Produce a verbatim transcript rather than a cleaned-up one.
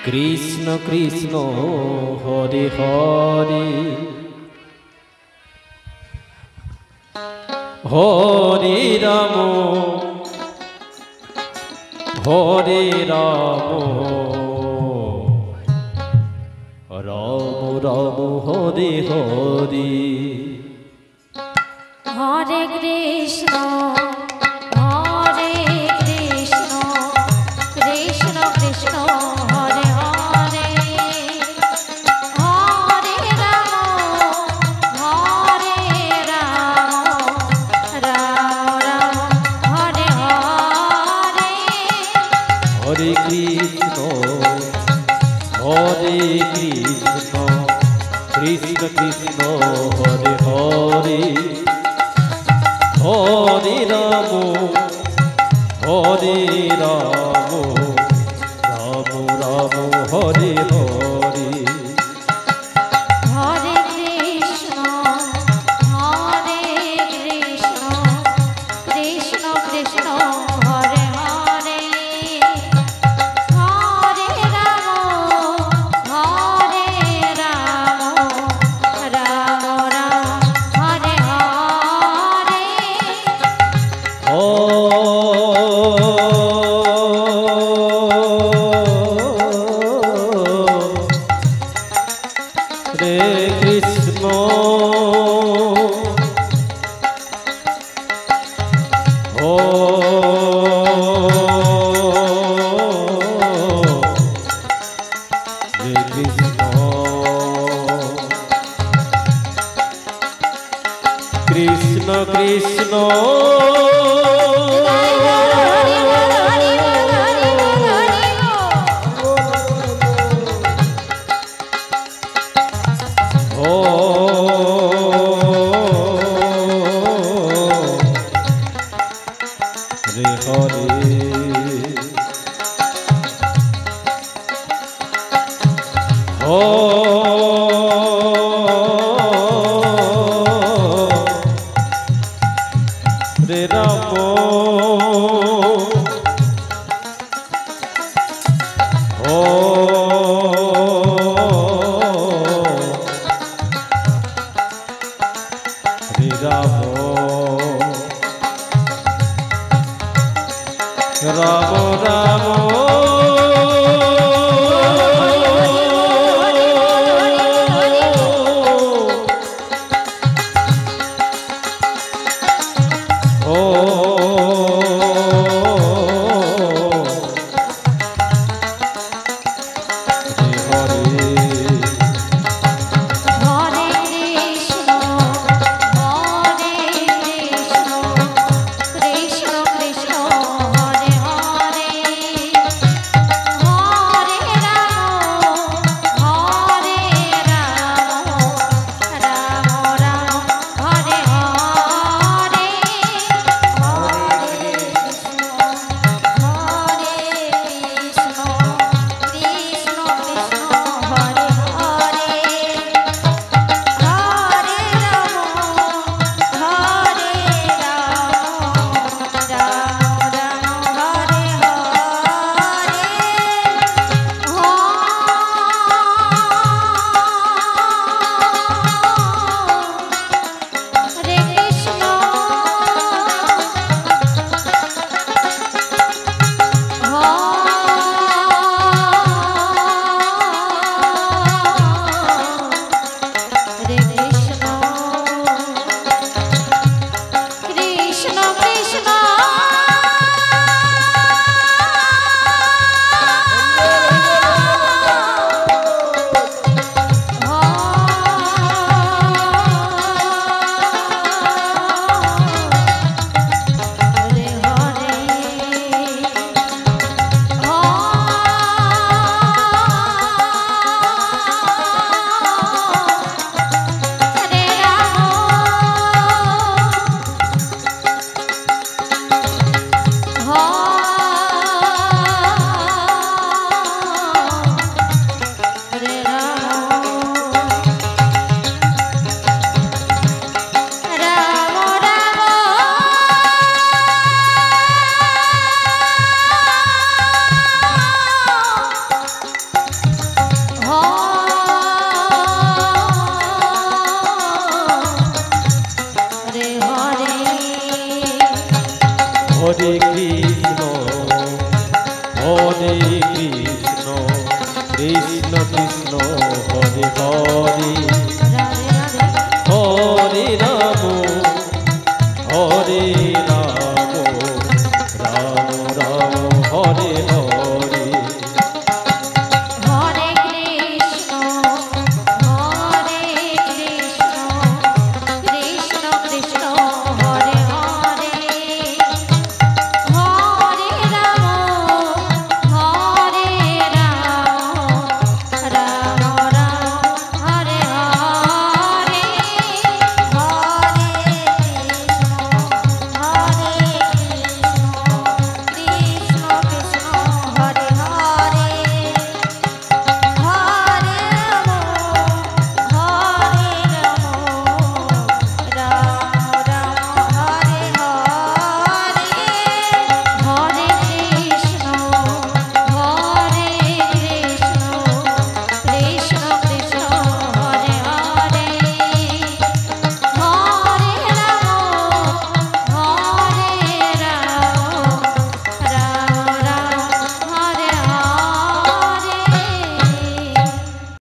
Krishna Krishna Hare Hare Hare Ram হরে Ram Ram Ram Hare Hare Hare Krishna হরে Krishna Krishna Krishna Hare Hare Hare Ram হরে Ram Ram Ram Hare Hare Hare Krishna হরে Krishna Krishna Krishna Hare Hare Hare Ram হরে Ram Ram Ram Hare Hare Hare Krishna হরে Krishna Krishna Krishna Hare Hare Hare Ram হরে Ram Ram Ram Hare Hare Hare Krishna হরে Krishna Krishna Krishna Hare Hare Hare Ram ও